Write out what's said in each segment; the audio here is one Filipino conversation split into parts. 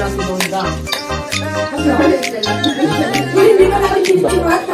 si Bonda. Hindi ka nakikita yung mata.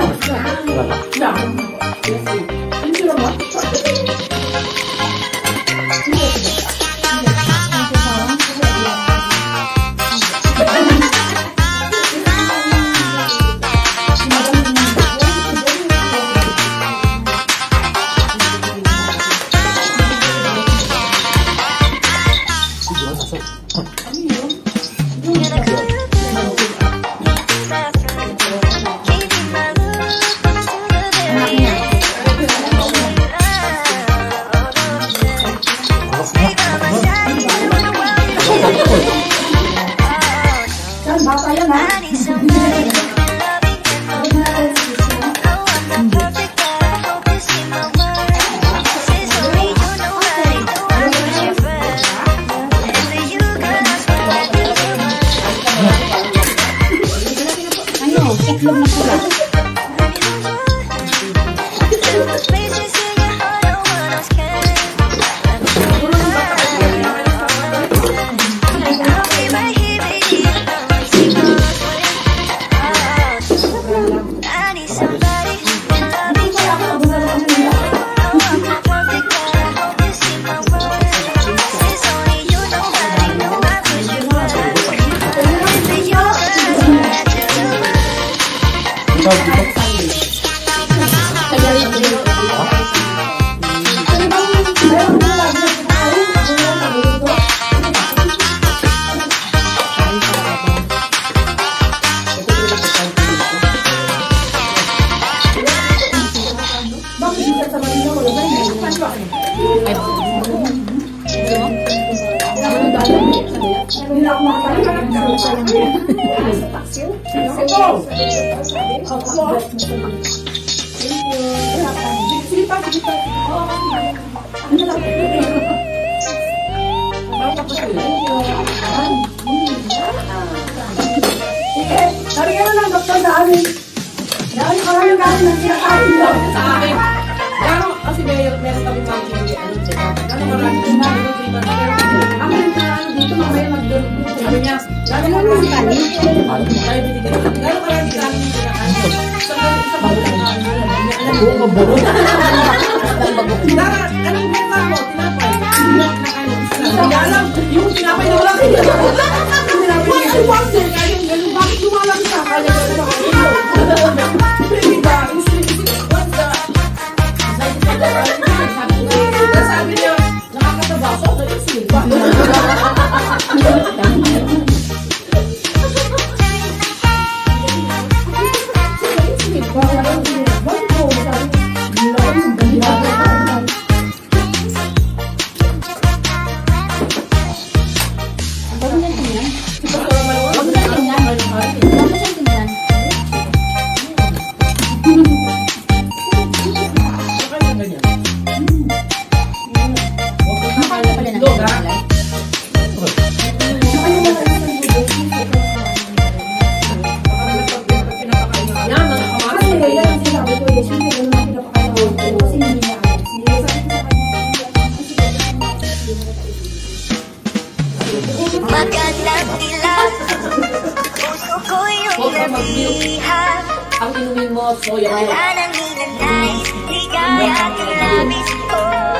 Ang inumin mo, soya milk. Wala nang hinanay, ligay aking labis ko.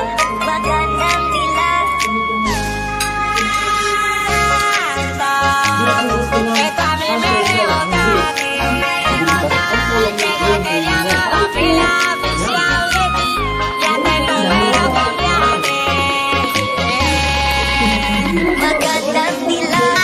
Magandang dilag. Ito kami meron kami. Meron kami kapilapis yawit. Yan ay meron kami. Magandang dilag.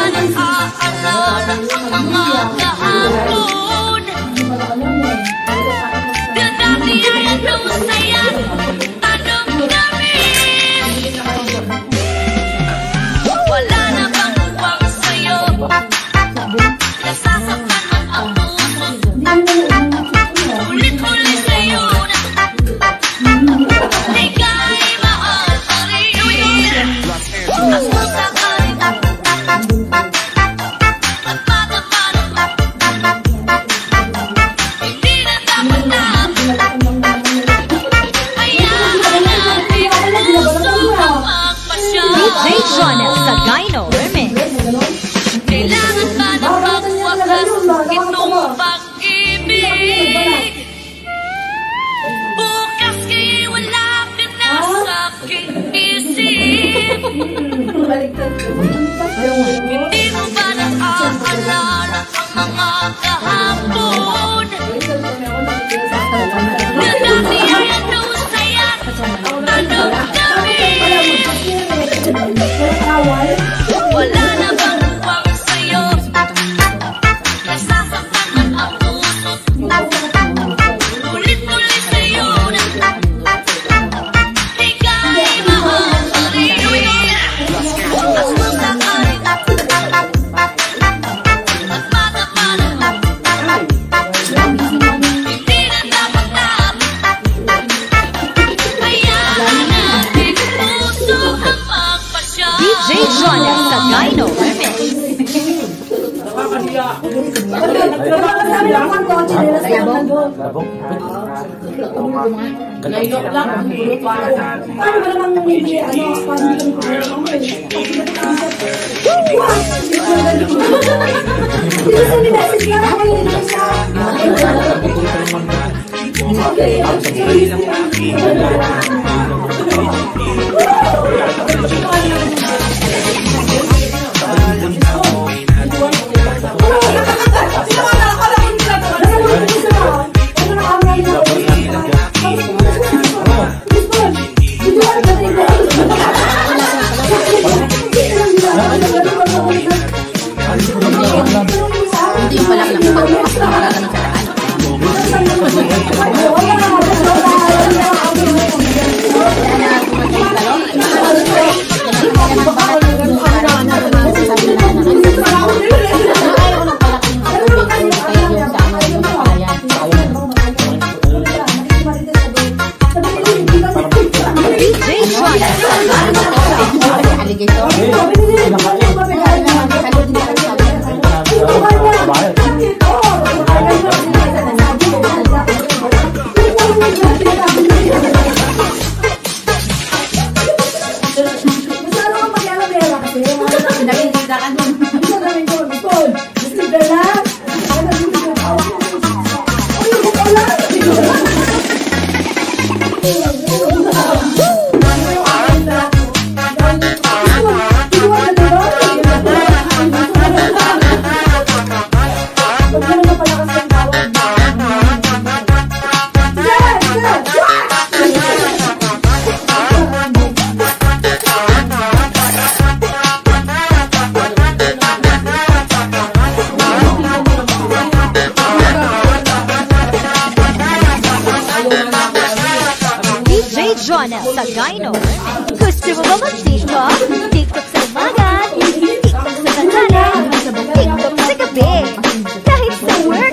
naaalala ang mga kahapon? Dinadiyaya ng saya, anong gawin? Wala na bang uwang sa'yo? Nasasaktan ang puso, ulit-ulit sa'yo na di ka'y mahal pa rin. Asusa ka rin at mataman, hindi na dapat na hayaan natin puso ang magpasya. DJ Jonel Sagayno Remix. Kailangan ba na magwakas itong pag-ibig? Bukas kay wala ka na sa aking isip. Hindi mo ba naaalala ang mga kahapon? Nadadiyaya ng saya, anong gawin? Wala na bang uwang sa'yo? Nasasaktan ang puso, ulit-ulit sa'yo na di ka'y mahal pa rin. Asusa ka rin at mataman, hindi na dapat na hayaan natin puso ang magpasya. DJ Jonel Sagayno Remix. Jonel Sagayno. Gusto mo ba mag-TikTok? TikTok sa umaga, TikTok sa tanghali, TikTok sa gabi. Kahit sa work,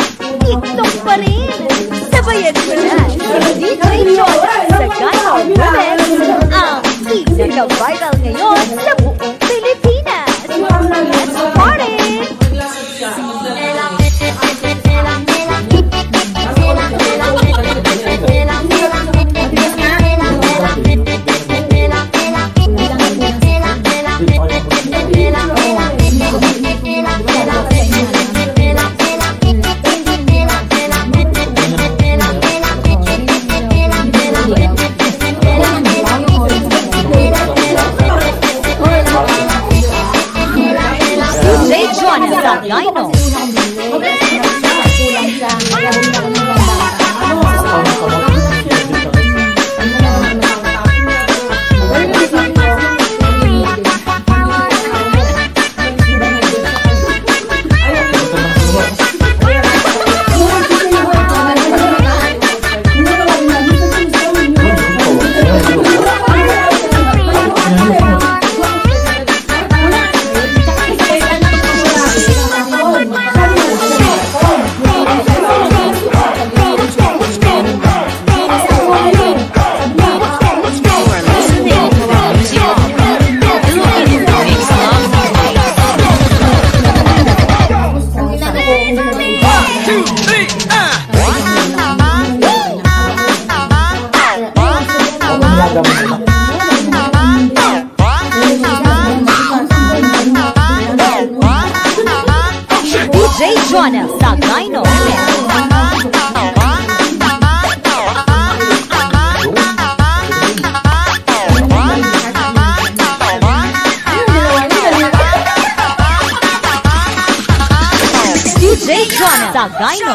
TikTok pa rin. Sabayan mo na DJ Jonel Sagayno Remix, ang pinaka-viral ngayon sa buong Pilipinas. Let's party! Sagayno.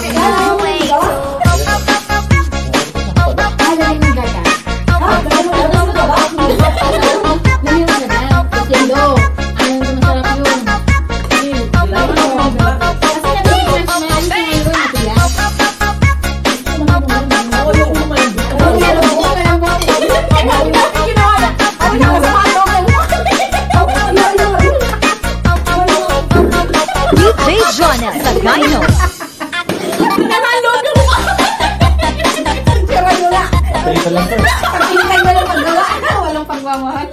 DJ Jonah Sagayno. Ito lang sir. Pagkintay mo lang paggawa. Walang pagmamahal.